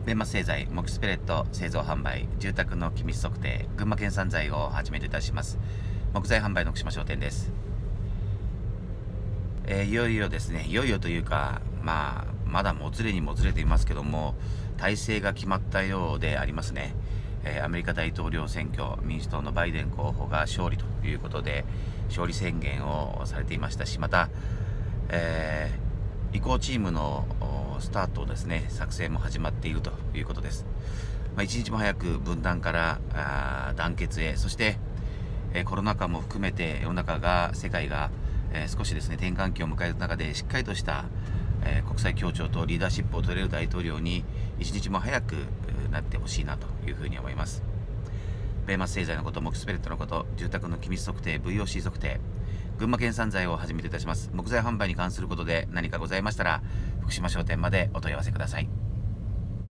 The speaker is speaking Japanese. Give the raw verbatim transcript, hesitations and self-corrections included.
ベンマス製材、木質ペレット製造販売、住宅の機密測定、群馬県産材を始めていたします。木材販売の福島商店です。えー、いよいよですね、いよいよというか、まあ、まだもつれにもつれていますけども、体制が決まったようでありますね。えー、アメリカ大統領選挙、民主党のバイデン候補が勝利ということで、勝利宣言をされていましたし、また、えー、移行チームのスタートですね、作成も始まっているということです。まあ、一日も早く分断からあ団結へ、そして、えー、コロナ禍も含めて世の中が、世界が、えー、少しですね、転換期を迎える中で、しっかりとした、えー、国際協調とリーダーシップを取れる大統領に一日も早くなってほしいなというふうに思います。ベンマス製材のこと、木質ペレットのこと、住宅の機密測定、ブイオーシー 測定、群馬県産材を始めていたします。木材販売に関することで何かございましたら、福島商店までお問い合わせください。